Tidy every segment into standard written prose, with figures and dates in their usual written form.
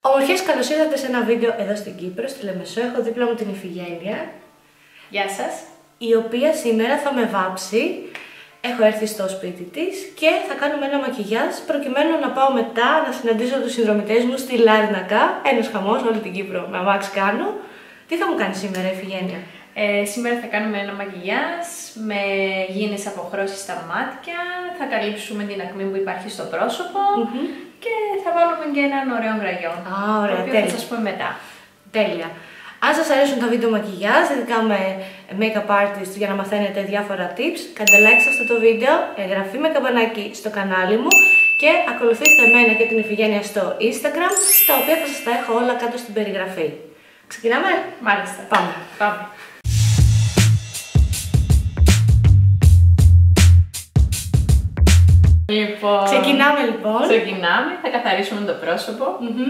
Ομορφιές, καλώς ήρθατε σε ένα βίντεο εδώ στην Κύπρο, στη Λεμεσό. Έχω δίπλα μου την Ιφηγένεια. Γεια σας. Η οποία σήμερα θα με βάψει. Έχω έρθει στο σπίτι της και θα κάνουμε ένα μακιγιάζ προκειμένου να πάω μετά να συναντήσω τους συνδρομητές μου στη Λάρνακα. Ένας χαμός, όλη την Κύπρο με αμάξι κάνω. Τι θα μου κάνει σήμερα, Ιφηγένεια? Σήμερα θα κάνουμε ένα μακιγιάζ με γήινες αποχρώσεις στα μάτια, θα καλύψουμε την ακμή που υπάρχει στο πρόσωπο και θα βάλουμε και έναν ωραίο γκραγιόν. Ωραία, το οποίο θα σας πούμε μετά. Τέλεια. Αν σας αρέσουν τα βίντεο μακιγιάζ, ειδικά με make-up artist για να μαθαίνετε διάφορα tips, κάντε like σε αυτό το βίντεο, εγγραφή με καμπανάκι στο κανάλι μου και ακολουθήστε εμένα και την Ιφηγένεια στο Instagram, τα οποία θα σας τα έχω όλα κάτω στην περιγραφή. Ξεκινάμε? Μάλιστα. Πάμε. Λοιπόν, Ξεκινάμε λοιπόν. Θα καθαρίσουμε το πρόσωπο.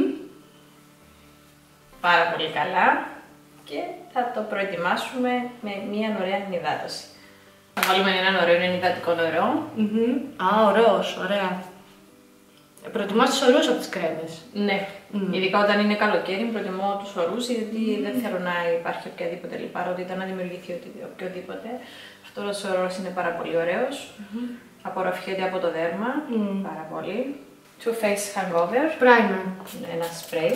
Πάρα πολύ καλά και θα το προετοιμάσουμε με μια ωραία ενυδάτωση. Θα βάλουμε έναν ωραίο ενυδατικό νερό. Ωραίος, ωραία. Προτιμάς τους ορούς από τις κρέμες? Ναι, ειδικά όταν είναι καλοκαίρι προτιμώ τους ορούς γιατί δεν θέλω να υπάρχει οποιαδήποτε λιπαρότητα, να δημιουργηθεί οποιοδήποτε. Αυτός ο ορός είναι πάρα πολύ ωραίος. Απορροφιέται από το δέρμα, πάρα πολύ. Too Faced Hangover. Primer. Ένα σπρέι.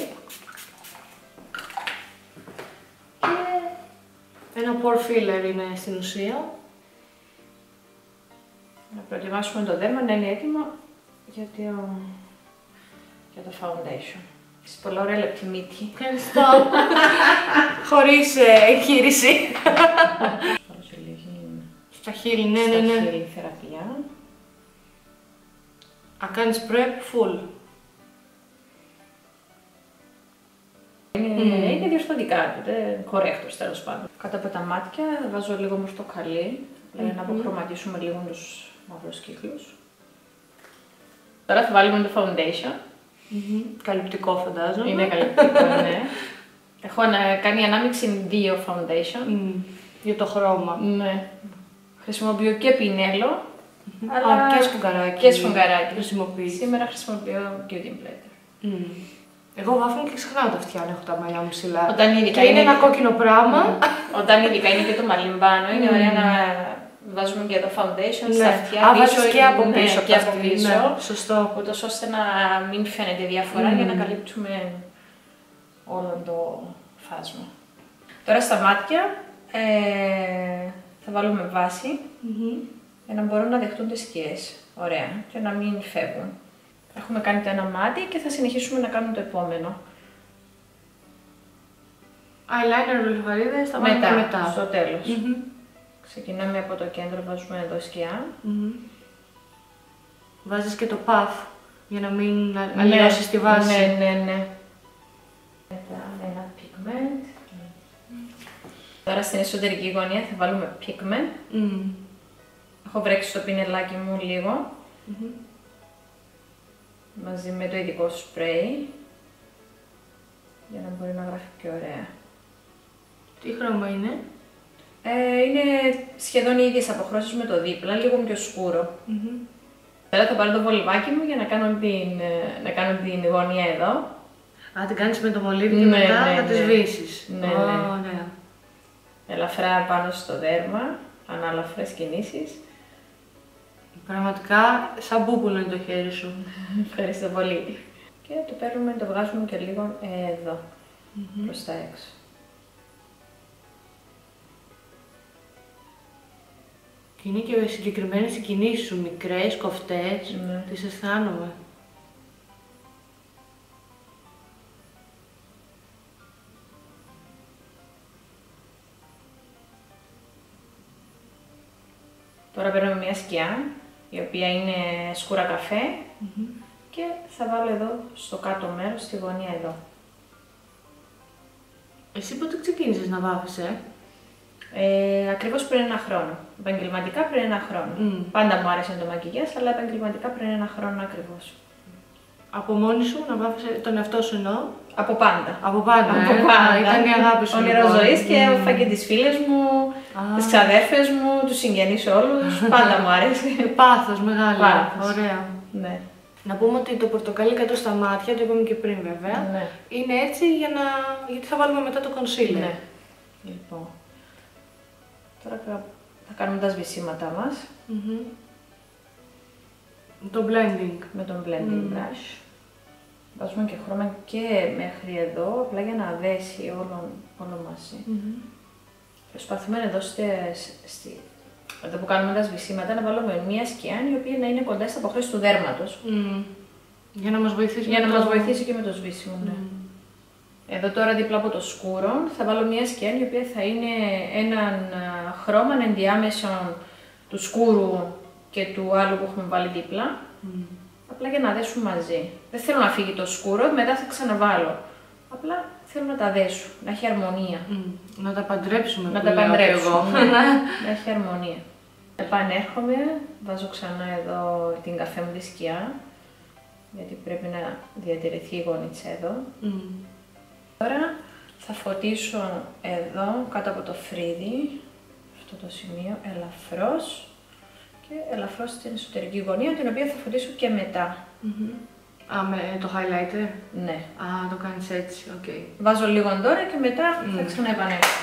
Ένα pore filler είναι στην ουσία. Να προετοιμάσουμε το δέρμα να είναι έτοιμο για το foundation. Είσαι πολλά ωραία λεπτή μύτη. Ευχαριστώ. Χωρίς εγχείρηση. Στα χείλη, ναι. Στα χείλη θεραπεία. Κάνεις prep full. Είναι διορθωτικά, correctors τέλος πάντων. Κάτω από τα μάτια βάζω λίγο μορτοκαλί για να αποχρωματίσουμε λίγο τους μαύρους κύκλους. Τώρα θα βάλουμε το foundation. Καλυπτικό φαντάζομαι. Είναι καλυπτικό, ναι. Έχω κάνει ανάμειξη 2 foundation. Για το χρώμα. Ναι. Χρησιμοποιώ και πινέλο, αλλά και σφουγγαράκι. Χρησιμοποιείς. Σήμερα χρησιμοποιώ beauty blender. Εγώ βάφω και ξεχνάω το φτιάχνω, έχω τα μαλλιά μου ψηλά. Όταν ειδικά και είναι ένα κόκκινο πράγμα. Όταν ειδικά είναι και το μαλλιμπάνο, είναι ωραία να βάζουμε και το foundation στα αυτιά. Βάζεις και από πίσω. Και από πίσω. Ναι, σωστό. Ούτως ώστε να μην φαίνεται διαφορά για να καλύψουμε όλο το φάσμα. Τώρα στα μάτια θα βάλουμε βάση για να μπορούν να δεχτούν τις σκιές. Ωραία. Και να μην φεύγουν. Έχουμε κάνει το ένα μάτι και θα συνεχίσουμε να κάνουμε το επόμενο. Eyeliner ρουλιφαρίδες θα βάλουμε μετά. Στο τέλος. Ξεκινάμε από το κέντρο, βάζουμε εδώ σκιά. Βάζεις και το puff για να μην αλλοιώσεις τη βάση. Ναι. Μετά ένα pigment. Τώρα στην εσωτερική γωνία θα βάλουμε pigment. Έχω βρέξει το πινελάκι μου λίγο. Μαζί με το ειδικό σπρέι. Για να μπορεί να γράφει πιο ωραία. Τι χρώμα είναι? Είναι σχεδόν οι ίδιες αποχρώσεις με το δίπλα, λίγο πιο σκούρο. Τώρα θα πάρω το βολιβάκι μου για να κάνω την γωνία εδώ. Την κάνεις με το μολύβι και μετά θα τη σβήσεις. Ναι. Ωραία. Ελαφρά πάνω στο δέρμα, ανάλαφρες κινήσεις. Πραγματικά σαν μπούπουλο είναι το χέρι σου. Ευχαριστώ πολύ. Και το παίρνουμε, το βγάζουμε και λίγο εδώ, προς τα έξω. Και είναι και συγκεκριμένες οι κινήσεις σου, μικρές, κοφτές, τις αισθάνομαι. Τώρα παίρνουμε μια σκιά, η οποία είναι σκούρα καφέ και θα βάλω εδώ στο κάτω μέρος, στη γωνία εδώ. Εσύ πότε ξεκίνησες να βάφεις, Ακριβώς πριν 1 χρόνο. Επαγγελματικά πριν 1 χρόνο. Πάντα μου άρεσε το μακιγιάζ, αλλά επαγγελματικά πριν 1 χρόνο ακριβώς. Από μόνη σου να βάφεις τον εαυτό σου εννοώ? Από πάντα. Από πάντα. Ήταν η αγάπη σου. Όνειρο ζωής και έφαγα και τις φίλες μου, τις ξαδέρφες μου, τους συγγενείς όλους. Πάντα μου άρεσε. Πάθος μεγάλο. Πάθος. Ωραία. Ναι. Να πούμε ότι το πορτοκαλί κάτω στα μάτια, το είπαμε και πριν βέβαια, Ναι. είναι έτσι γιατί θα βάλουμε μετά το concealer. Ναι. Λοιπόν, τώρα θα κάνουμε τα σβησίματά μας. Το blending. Με τον blending brush. Βάζουμε και χρώμα και μέχρι εδώ, απλά για να δέσει όλο μαζί. Προσπαθούμε εδώ εδώ που κάνουμε τα σβησίματα να βάλουμε μία σκιά η οποία να είναι κοντά στην αποχρέωση του δέρματος. Για να μας βοηθήσει, μας βοηθήσει και με το σβήσιμο. Ναι. Εδώ τώρα δίπλα από το σκούρο θα βάλω μία σκιά η οποία θα είναι έναν χρώμα ενδιάμεσο του σκούρου και του άλλου που έχουμε βάλει δίπλα. Απλά για να δέσουν μαζί. Δεν θέλω να φύγει το σκούρο, μετά θα ξαναβάλω. Απλά θέλω να τα δέσω, να έχει αρμονία. Να τα παντρέψουμε. Να τα παντρέψουμε. Να έχει αρμονία. Επανέρχομαι, βάζω ξανά εδώ την καφέ μου τη σκιά, γιατί πρέπει να διατηρηθεί η γόνιτσα εδώ. Τώρα θα φωτίσω εδώ κάτω από το φρύδι, αυτό το σημείο, ελαφρώς και ελαφρώς στην εσωτερική γωνία, την οποία θα φωτίσω και μετά. Α, με το highlighter. Ναι. Α, το κάνεις έτσι, οκ. Βάζω λίγο τώρα και μετά θα ξαναεπανέλθω.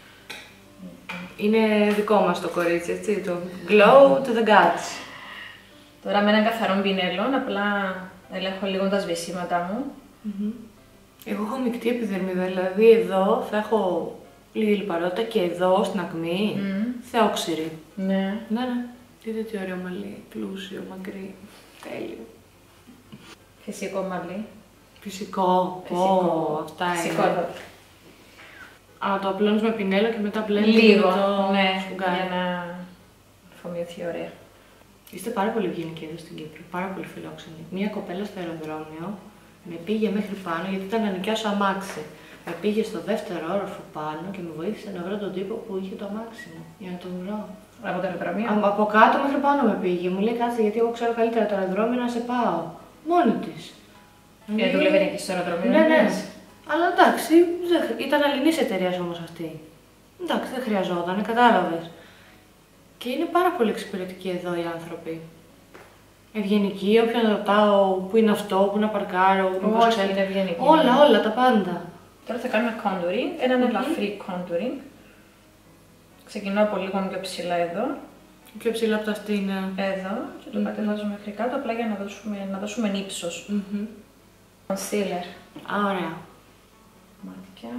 Είναι δικό μας το κορίτσι, έτσι, το glow to the gods. Τώρα με έναν καθαρό πινέλο, απλά ελέγχω λίγο τα σβησίματά μου. Εγώ έχω μεικτή επιδερμίδα, δηλαδή εδώ θα έχω λίγη λιπαρότητα και εδώ στην ακμή θεόξυρη. Ναι. Ναι. Δείτε τι ωραίο μαλλί, πλούσιο, μακρύ, τέλειο. Φυσικό μαλλί. Φυσικό. Αυτά είναι. Φυσικό. Α, το απλώνεις με πινέλο και μετά μπλένεις λίγο, με το ναι, σφουγγάρι. για να αφομοιωθεί ωραία. Είστε πάρα πολύ ευγενικοί εδώ στην Κύπρο, πάρα πολύ φιλόξενοι. Μία κοπέλα στο αεροδρόμιο με πήγε μέχρι πάνω γιατί ήταν να νοικιάσω αμάξι. Με πήγε στο δεύτερο όροφο πάνω και με βοήθησε να βρω τον τύπο που είχε το αμάξι μου, για να τον βρω. Από το αεροδρόμιο. Από κάτω μέχρι πάνω με πήγε. Μου λέει κάτσε γιατί εγώ ξέρω καλύτερα το αεροδρόμιο να σε πάω. Μόνη τη. Γιατί δουλεύει εκεί στο αεροδρόμιο. Ναι. Αλλά εντάξει, ήταν αλληνής εταιρείας όμως αυτή. Εντάξει, δεν χρειαζόταν, κατάλαβες. Και είναι πάρα πολύ εξυπηρετικοί εδώ οι άνθρωποι. Ευγενικοί, όποιον ρωτάω πού είναι αυτό, πού να παρκάρω, πώς ξέρει. Είναι ευγενικοί. Όλα, τα πάντα. Τώρα θα κάνουμε contouring, έναν ελαφρύ contouring. Ξεκινάω από λίγο πιο ψηλά εδώ. Πιο ψηλά από το αυτή είναι. Εδώ και το κατεβάζω μέχρι κάτω, απλά για να δώσουμε ύψος. Concealer. Α, ωραία. Μάτια.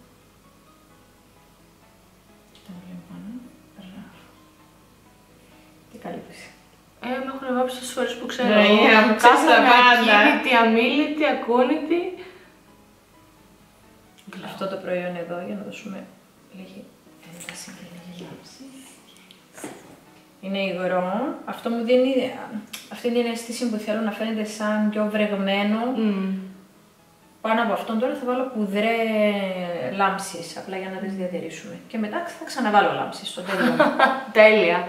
Κοιτάω λίγο πάνω. Μπράβο. Τι καλύψη. Με έχουν βάψει τις φορές που ξέρω. Κάθομαι ακίνητη, αμίλητη, ακούνητη. Αυτό το προϊόν εδώ για να δώσουμε λίγη ένταση και λίγη λάμψη. Είναι υγρό. Αυτό μου δίνει αυτή την αίσθηση που θέλω να φαίνεται σαν πιο βρεγμένο. Πάνω από αυτόν τώρα θα βάλω πουδρέ λάμψεις, απλά για να τις διατηρήσουμε. Και μετά θα ξαναβάλω λάμψεις στο τέλειο. Τέλεια.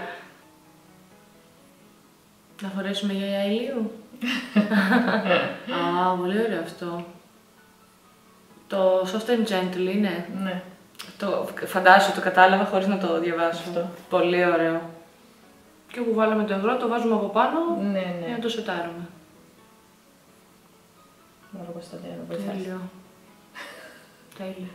Να φορέσουμε γυαλιά ηλίου. Α, πολύ ωραίο αυτό. Το Soft and Gentle είναι. Ναι. Φαντάζομαι το κατάλαβα χωρίς να το διαβάσω. Αυτό. Πολύ ωραίο. Και όπου βάλαμε το υγρό το βάζουμε από πάνω για να το σετάρουμε. Μπράβο Κωνσταντίνα, Τέλειο. Τέλειο.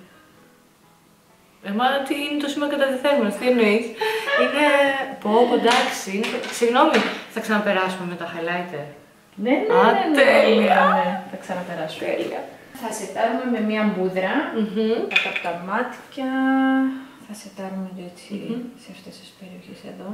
Τι είναι το σήμα κατά τη θέση μας, τι εννοείς. Είναι... εντάξει, συγγνώμη, θα ξαναπεράσουμε με τα highlighter. Ναι, τέλεια. Ναι, θα ξαναπεράσουμε. Τέλεια. Θα σετάρουμε με μία μπούδρα, κάτω από τα μάτια. Θα σετάρουμε έτσι σε αυτές τις περιοχές εδώ.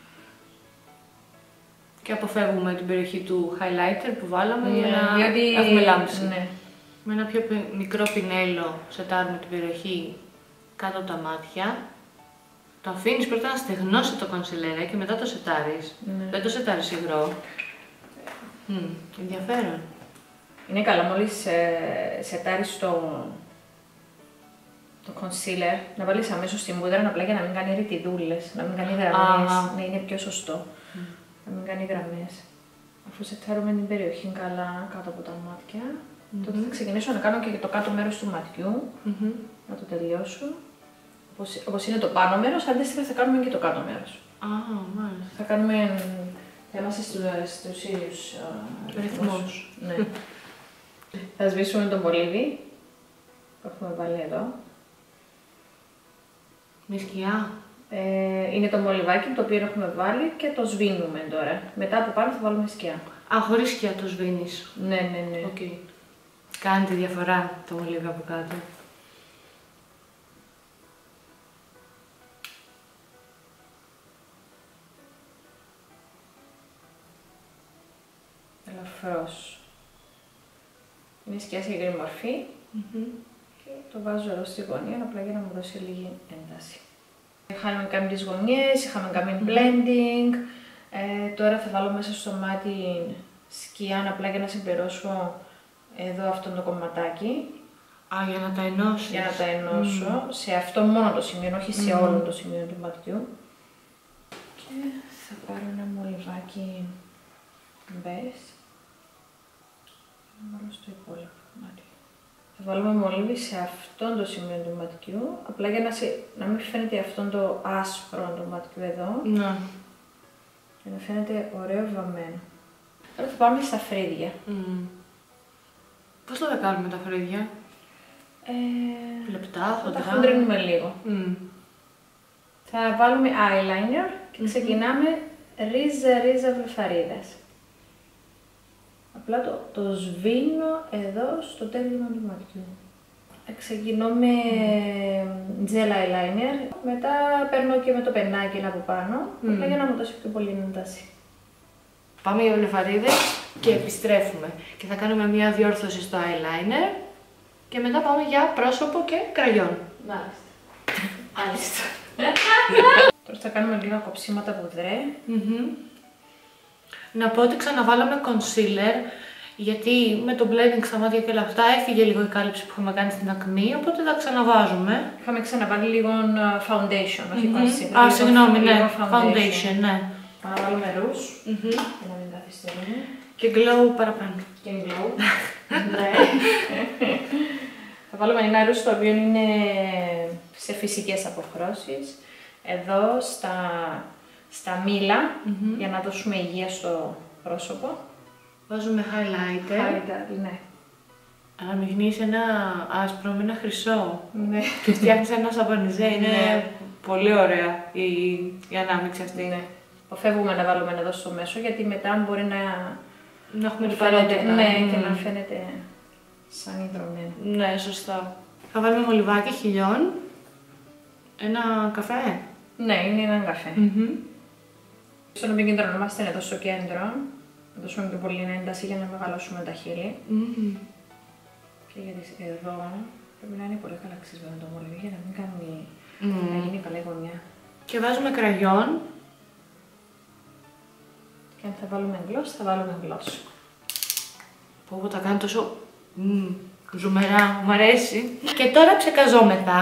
Και αποφεύγουμε την περιοχή του highlighter που βάλαμε για να έχουμε λάμψη. Ναι. Με ένα πιο μικρό πινέλο σετάρουμε την περιοχή κάτω από τα μάτια. Το αφήνεις πρώτα να στεγνώσει το κονσιλέρα και μετά το σετάρεις. Δεν το σετάρεις υγρό. Ενδιαφέρον. Είναι καλά μόλις σετάρεις το concealer, να βάλεις αμέσως στην πούδρα απλά για να μην κάνει ρητιδούλες, να μην κάνει γραμμές, να είναι πιο σωστό. Να μην κάνει γραμμές. Αφού σετάρουμε την περιοχή καλά κάτω από τα μάτια, τότε θα ξεκινήσω να κάνω και το κάτω μέρος του ματιού, να το τελειώσω. Όπως είναι το πάνω μέρος, αντίστοιχα θα κάνουμε και το κάτω μέρος. Μάλιστα. Θα κάνουμε Θα είμαστε στους ίδιους ρυθμούς. Ναι. Θα σβήσουμε το μολύβι που έχουμε βάλει εδώ. Με σκιά. Είναι το μολυβάκι το οποίο έχουμε βάλει και το σβήνουμε τώρα. Μετά από πάνω θα βάλουμε σκιά. Α, χωρίς σκιά το σβήνεις. Ναι. Okay. Κάνει τη διαφορά το μολύβι από κάτω. Ελαφρώς. Είναι σκιά σε υγρή μορφή. Και το βάζω εδώ στη γωνία απλά για να μου δώσει λίγη ένταση. Είχαμε κάνει τις γωνιές, είχαμε κάνει blending. Τώρα θα βάλω μέσα στο μάτι σκιά απλά για να συμπληρώσω εδώ αυτό το κομματάκι. Α, για να τα ενώσεις. Για να τα ενώσω σε αυτό μόνο το σημείο, όχι σε όλο το σημείο του ματιού. Και θα πάρω ένα μολυβάκι μπες. Θα βάλω στο υπόλοιπο κομμάτι. Θα βάλουμε μολύβι σε αυτό το σημείο του ματιού, απλά για να μην φαίνεται αυτό το άσπρο του ματιού εδώ. Ναι. Για να φαίνεται ωραίο βαμμένο. Τώρα θα πάμε στα φρύδια. Πώς θα κάνουμε τα φρύδια? Λεπτά, θα τα χοντρίνουμε λίγο. Θα βάλουμε eyeliner και ξεκινάμε ρίζα βλεφαρίδας. Απλά το σβήνω εδώ στο τέλειο του ματιού. Ξεκινώ με gel eyeliner, μετά παίρνω και με το πενάκι από πάνω, απλά για να μου δώσει πιο πολύ ένταση. Πάμε για βλεφαρίδες και επιστρέφουμε. Και θα κάνουμε μια διόρθωση στο eyeliner και μετά πάμε για πρόσωπο και κραγιόν. Μάλιστα. Τώρα θα κάνουμε λίγα κοψίματα βουδρέ. Να πω ότι ξαναβάλαμε concealer, γιατί με το blending στα μάτια και όλα αυτά έφυγε λίγο η κάλυψη που είχαμε κάνει στην ακμή, οπότε τα ξαναβάζουμε. Είχαμε ξαναβάλει λίγο foundation, όχι concealer. Α, συγγνώμη, ναι, foundation, ναι. Θα βάλουμε ρούζ, για να μην καθυστερούμε. Και glow παραπάνω. Και glow. Ναι. Θα βάλουμε ένα ρούζ το οποίο είναι σε φυσικές αποχρώσεις. Εδώ στα μήλα, για να δώσουμε υγεία στο πρόσωπο. Βάζουμε highlighter. Highlighter, ναι. Αναμειγνύεις ένα άσπρο με ένα χρυσό. Ναι. Και φτιάχνεις ένα σαμπανιζέ. Είναι πολύ ωραία η ανάμειξη αυτή. Ναι. Αποφεύγουμε να βάλουμε εδώ στο μέσο, γιατί μετά μπορεί να έχουμε λιπαρότητα. Ναι, και να φαίνεται σαν υδρωμένο. Ναι, σωστά. Θα βάλουμε μολυβάκι χιλιών. Ένα καφέ. Ναι, είναι ένα καφέ. Στον επίκεντρο είμαστε εδώ στο κέντρο. Να δώσουμε πιο πολύ ένταση για να μεγαλώσουμε τα χείλη. Και γιατί εδώ πρέπει να είναι πολύ καλά ξεσμένο το μολύβι για να μην κάνει να γίνει καλή γωνιά. Και βάζουμε κραγιόν. Και αν θα βάλουμε γκλός, θα βάλουμε γκλός. Που τα κάνει τόσο ζουμερά, μου αρέσει. Και τώρα ψεκαζόμεθα.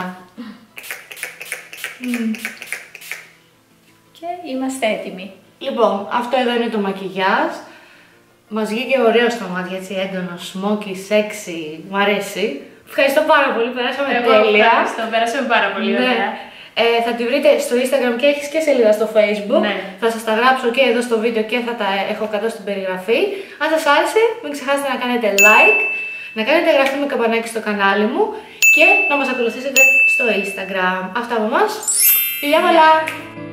Και είμαστε έτοιμοι. Λοιπόν, αυτό εδώ είναι το μακιγιάζ. Μας βγήκε ωραίο στο μάτι, έτσι έντονο, smoky, sexy, μου αρέσει. Ευχαριστώ πάρα πολύ, περάσαμε τέλεια. Ευχαριστώ, περάσαμε πάρα πολύ ωραία. Θα τη βρείτε στο Instagram και έχεις και σελίδα στο Facebook. Ναι. Θα σας τα γράψω και εδώ στο βίντεο και θα τα έχω κάτω στην περιγραφή. Αν σας άρεσε, μην ξεχάσετε να κάνετε like, να κάνετε εγγραφή με καμπανάκι στο κανάλι μου και να μας ακολουθήσετε στο Instagram. Αυτά από εμάς. Φιλιά πολλά!